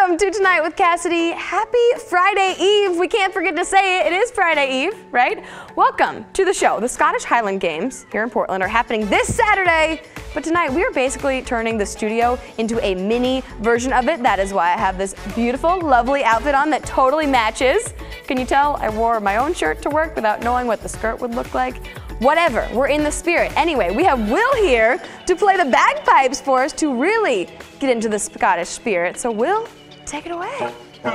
Welcome to Tonight with Cassidy. Happy Friday Eve. We can't forget to say it. It is Friday Eve, right? Welcome to the show. The Scottish Highland Games here in Portland are happening this Saturday. But tonight we are basically turning the studio into a mini version of it. That is why I have this beautiful, lovely outfit on that totally matches. Can you tell I wore my own shirt to work without knowing what the skirt would look like? Whatever, we're in the spirit. Anyway, we have Will here to play the bagpipes for us to really get into the Scottish spirit. So Will, take it away.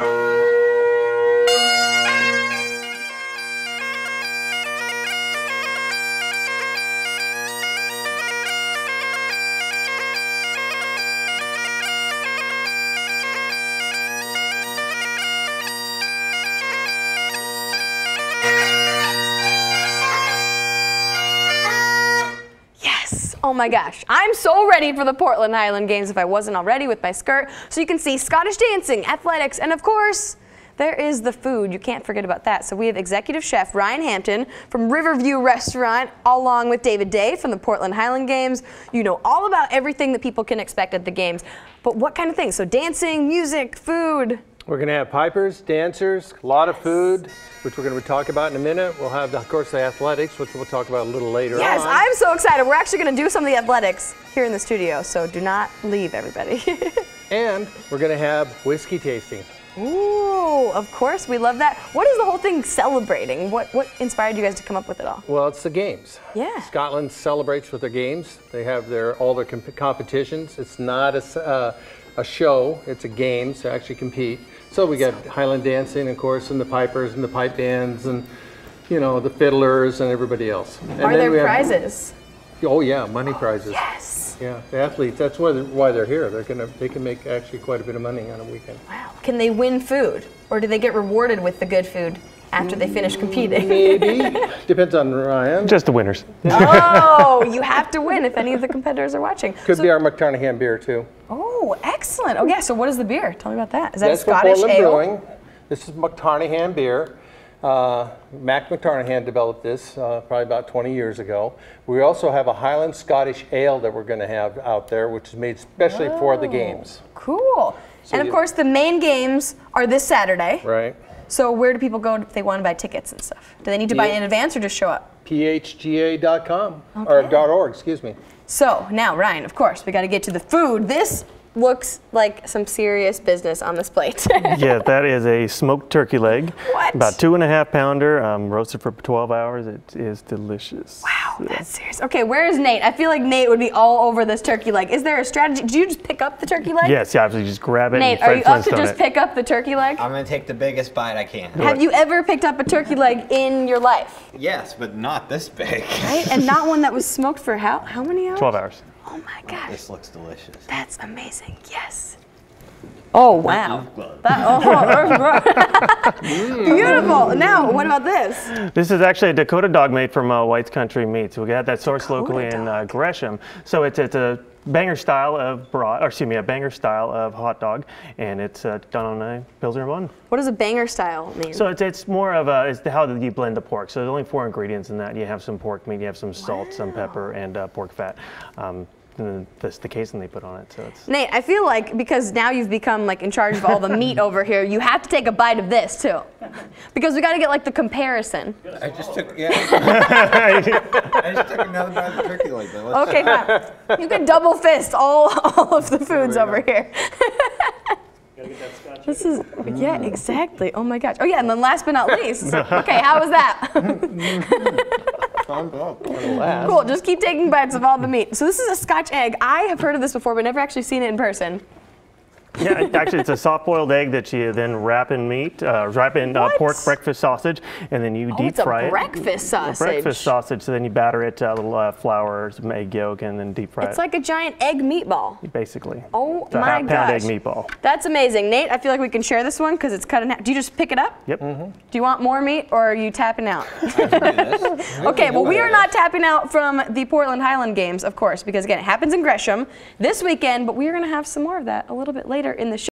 Oh my gosh, I'm so ready for the Portland Highland Games if I wasn't already with my skirt. So you can see Scottish dancing, athletics, and of course, there is the food. You can't forget about that. So we have Executive Chef Ryan Hampton from Riverview Restaurant, along with David Day from the Portland Highland Games. You know all about everything that people can expect at the games. But what kind of things? So dancing, music, food. We're going to have pipers, dancers, a lot of food, which we're going to talk about in a minute. We'll have, of course, the athletics, which we'll talk about a little later on. Yes, I'm so excited. We're actually going to do some of the athletics here in the studio, so do not leave, everybody. And we're going to have whiskey tasting. Ooh, of course, we love that. What is the whole thing celebrating? What inspired you guys to come up with it all? Well, it's the games. Yeah. Scotland celebrates with their games. They have all their competitions. It's not a show, it's a game to actually compete. So we got Highland dancing, of course, and the pipers and the pipe bands and, you know, the fiddlers and everybody else. And Are there prizes? Oh yeah, money prizes. Yes. Yeah, the athletes, that's why they're here. They can make actually quite a bit of money on a weekend. Wow. Can they win food? Or do they get rewarded with the good food after they finish competing? Maybe. Depends on Ryan. Just the winners. Oh, you have to win if any of the competitors are watching. Could be our McTarnahan beer too. Oh, excellent. Oh yeah, so what is the beer? Tell me about that. Is that That's a Scottish Portland ale? Brewing. This is McTarnahan beer. Mac McTarnahan developed this probably about 20 years ago. We also have a Highland Scottish ale that we're going to have out there, which is made especially for the games. Cool. So and of course, the main games are this Saturday. Right. So where do people go if they want to buy tickets and stuff? Do they need to buy in advance or just show up? phga.com, Okay. or .org, excuse me. So now, Ryan, of course, we got to get to the food. This looks like some serious business on this plate. Yeah, that is a smoked turkey leg. What? About 2.5 pounder, roasted for 12 hours. It is delicious. Wow, that's serious. Okay, where is Nate? I feel like Nate would be all over this turkey leg. Is there a strategy? Did you just pick up the turkey leg? Yes, yeah, absolutely. Just grab it. Nate, and are you up to Flintstone just it. pick up the turkey leg? I'm gonna take the biggest bite I can. Have you ever picked up a turkey leg in your life? Yes, but not this big. Right? And not one that was smoked for how many hours? 12 hours. Oh my gosh. This looks delicious. That's amazing. Yes. Oh, wow. Beautiful. Now, what about this? This is actually a Dakota dog made from White's Country Meats. We got that sourced locally in Gresham. So it's a banger style of a banger style of hot dog, and it's done on a Pilsner bun. What does a banger style mean? So it's more of it's how you blend the pork. So there's only 4 ingredients in that. You have some pork meat, you have some salt, some pepper, and pork fat. And that's the casing they put on it. So it's Nate, I feel like because now you've become like in charge of all the meat over here, you have to take a bite of this too, because we got to get like the comparison. I just took I just took another bite of the turkey leg. Okay, fine. You can double fist all of the foods over here. This is, yeah, exactly. Oh my gosh. Oh yeah, and then last but not least. Okay, how was that? Cool, just keep taking bites of all the meat. So this is a Scotch egg. I have heard of this before, but never actually seen it in person. Yeah, actually, it's a soft-boiled egg that you then wrap in meat, wrap in pork breakfast sausage, and then you deep fry it. It's a breakfast sausage. A breakfast sausage. So then you batter it, a little flour, some egg yolk, and then deep fry it. It's like a giant egg meatball. Basically. Oh it's a my half-pound gosh. egg meatball. That's amazing, Nate. I feel like we can share this one because it's cut in half. Do you just pick it up? Yep. Do you want more meat, or are you tapping out? I can do this. Okay, well, we are not tapping out from the Portland Highland Games, of course, because again, it happens in Gresham this weekend, but we are going to have some more of that a little bit later in the show.